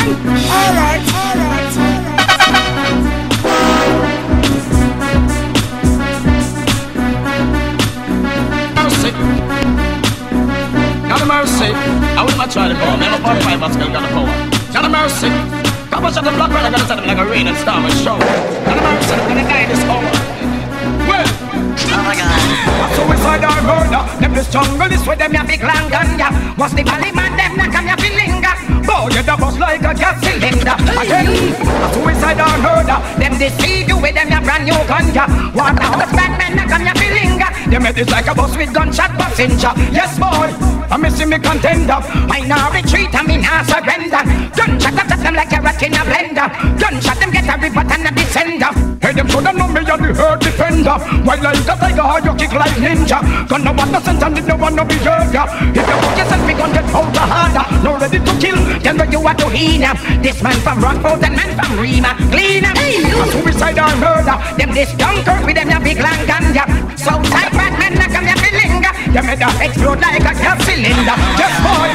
Alright. Mercy. Not a mercy. I will not try to go. I'm a 45, I'm still got the power. Not a mercy. Come on, shut the block, I'm gonna set them like a rain and storm and show. Not a mercy, I'm gonna die this hour. Well. Oh my God. Suicidal murder. Them this jungle is where them ya big long gun ya. What's the valley man them na come ya feelinga. Boy you da bust like a gas cylinder. Again, a suicidal murder. Them this feed you with them ya brand new gun ya. What the husband men na come ya feelinga. Them make this like a bus with gunshot passenger. Yes boy, I'm missing me contender. I now retreat and me now surrender. Gunshot at them like a rat in a blender. Gunshot them get a ripper and a descender. Hey them shoulda know me and the hurt defender. While like a tiger you kick like ninja. Gonna want no sense and it no want no behavior. If you put yourself me gun get out the harder. No ready to kill, then where you want to heal. This man from Rockford and man from Rima. Clean up, a suicidal murder. Them this Dunkirk with them a big long ganja. Southside bad men na come ya feelinga. Them head explode like a gas cylinder. Just boy,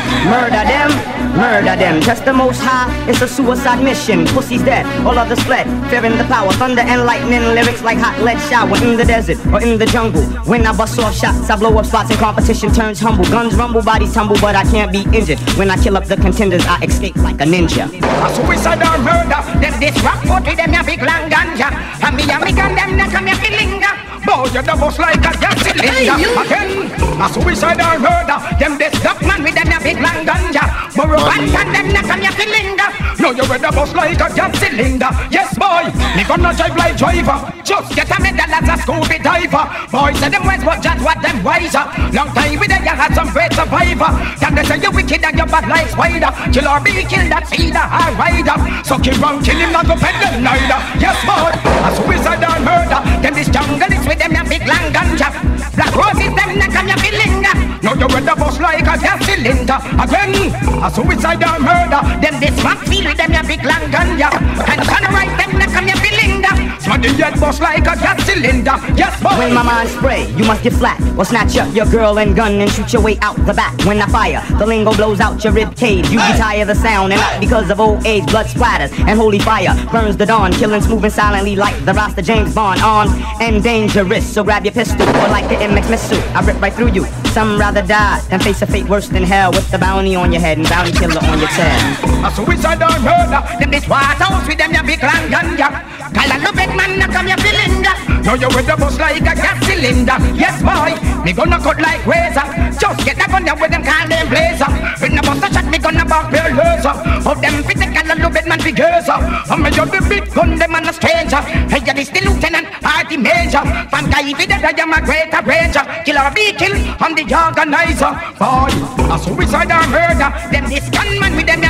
Murder them, just the most high. It's a suicide mission, pussy's dead, all others fled. Fearing the power, thunder and lightning. Lyrics like hot lead shower in the desert or in the jungle. When I bust off shots, I blow up spots and competition turns humble. Guns rumble, bodies tumble, but I can't be injured. When I kill up the contenders, I escape like a ninja. A suicidal murder. Them this Rockford with them ya big long ganja. And me gun them na come ya feelinga. Boy you da bust like a gas cylinder. Again, a suicidal murder. Them this duck man with them ya big long ganja. And them na come ya feelinga. No you with the bus like a gas cylinder. Yes boy, me gonna drive like driver. Just get a medal as a Scooby diver. Boy say them wise but just what them wiser. Long time with them you had some great survivor. Can they say you wicked and you bad like spider. Kill or be killed that feeder high rider. So keep on killing not to pet them neither. Yes boy, a suicidal murder. Them this jungle is with them ya big long ganja. Black roses them na come ya feelinga. No you with the bus like a gas cylinder. Again, a suicidal murder. Them this rock feel with them ya big long ganja. And sunrise them na come ya feelinga. Smaddy head bus like a gas cylinder. Yes boy. When my mind spray, you must get flat or snatch up your girl and gun and shoot your way out the back. When I fire, the lingo blows out your rib cage. You be tired of the sound and not because of old age. Blood splatters and holy fire burns the dawn. Killings moving silently like the Rasta James Bond. Armed and dangerous, so grab your pistol or like the MX missile. I rip right through you. Some rather die than face a fate worse than hell with the bounty on your head and bounty killer on your tail. A suicidal murder. Them this water house with them ya big long ganja. Call a love it man na come ya feelinga. Now you with the bus like a gas cylinder. Yes boy, me gonna cut like razor. Just get a gun ya with them call them blazer. When the bus a shot me gonna back their laser. Of them fit the call a love it man figures. And me you the big gun them man a stranger. Hey you this the lieutenant party major. Fan guy if I am a greater ranger. Kill or be killed, I'm the organizer. Boy, a suicidal murder. Them this gunman with them